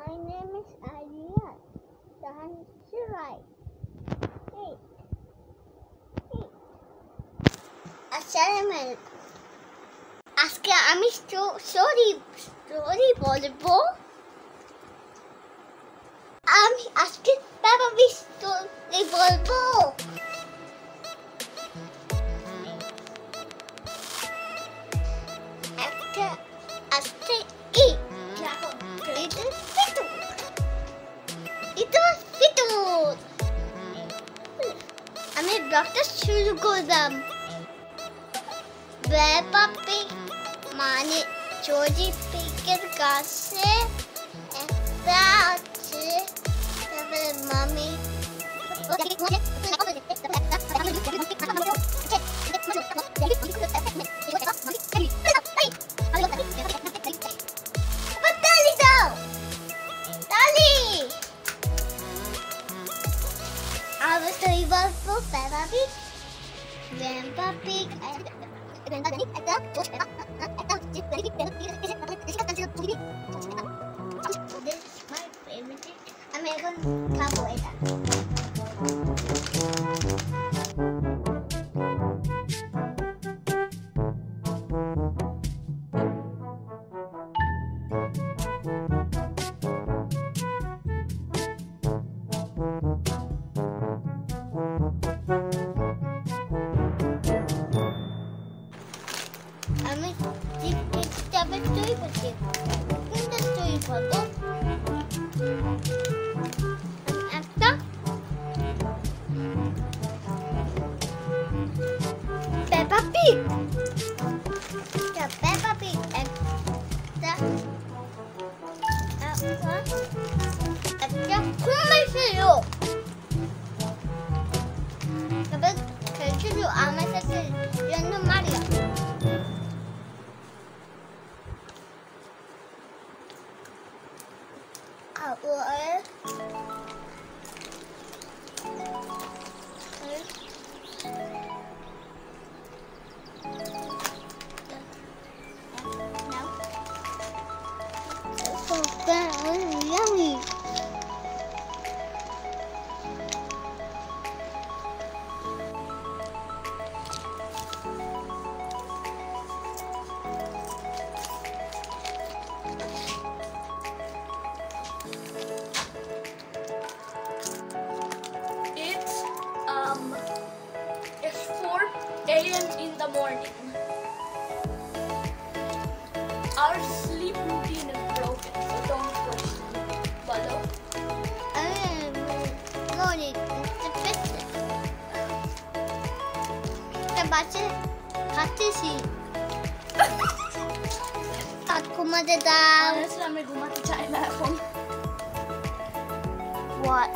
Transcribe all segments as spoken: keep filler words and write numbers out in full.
My name is Ariaz. That's right. Hey. Hey. Assalamualaikum. আজকে আমি story story বলবো। আমি আজকে বাবা স্টোরি বলবো। একটা আজকে এই এটা ফিটু এটা ফিটু আমি ব্লগটা শুরু করলাম। Peppa Pig মানে চড়ি পিগের কাছে একটা আছে তারপরে মামি তালি দাও তালি আমি তো এবার Peppa Pig Peppa Pig আমি এখন খাবো এটা। আমি কিতাবের স্টোরি পড়ছি। কোনটা স্টোরি পড়বো? একটা Peppa Pig। একটা Peppa Pig একটা একটা কুমির ছিল। তবে খেলছিল আমার সাথে জন্য মারিয়া। Yummy. It's um it's four A M in the morning. Our sleep routine is broken, so don't push. Follow. I'm going to fix it. The bache খাচ্ছি। রাত ঘুমাতে দাও। Honestly, আমি ঘুমাতে চাই না এখন। What?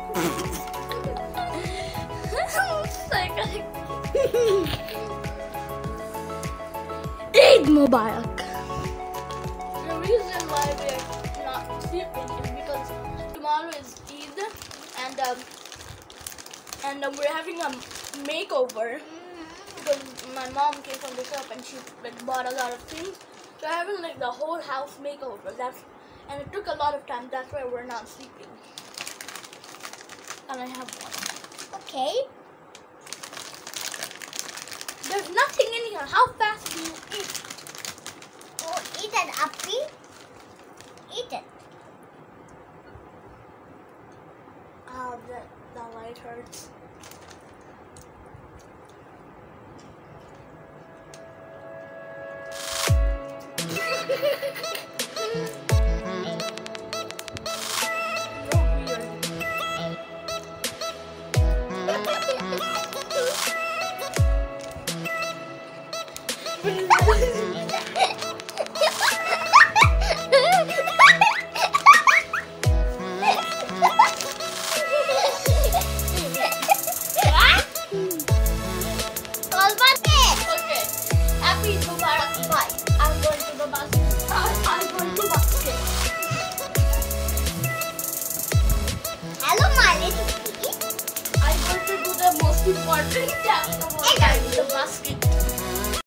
Eid Mubarak. The reason why we're not sleeping is because tomorrow is Eid, and um, and um, we're having a makeover because my mom came from the shop and she like bought a lot of things. So we're having like the whole house makeover. That's and it took a lot of time. That's why we're not sleeping. And I have one. Okay. There's nothing in here. How fast do you eat? Oh, eat it, Appy. Eat it. Oh, the, the light hurts. Important task about the basket.